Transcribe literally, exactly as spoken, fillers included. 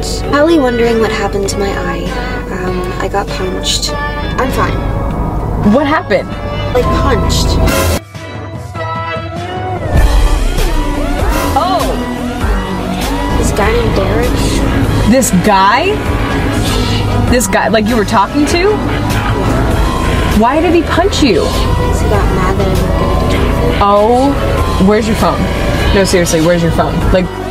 Probably wondering what happened to my eye. Um, I got punched. I'm fine. What happened? Like punched. Oh! This guy named Derek. This guy? This guy, like you were talking to? Why did he punch you? Because he got mad that I wasn't gonna do anything. Oh, where's your phone? No, seriously, where's your phone? Like,